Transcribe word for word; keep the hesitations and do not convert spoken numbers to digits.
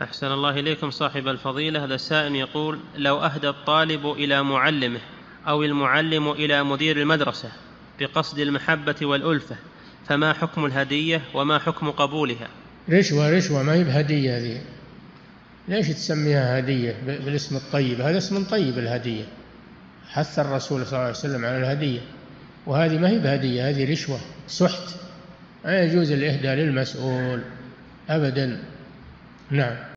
أحسن الله إليكم صاحب الفضيلة. هذا سائل يقول: لو أهدى الطالب إلى معلمه أو المعلم إلى مدير المدرسة بقصد المحبة والألفة، فما حكم الهدية وما حكم قبولها؟ رشوة رشوة، ما هي بهدية هذه. ليش تسميها هدية بالاسم الطيب؟ هذا اسم طيب الهدية، حث الرسول صلى الله عليه وسلم على الهدية، وهذه ما هي بهدية، هذه رشوة سحت، لا يجوز الإهداء للمسؤول أبدا. نعم.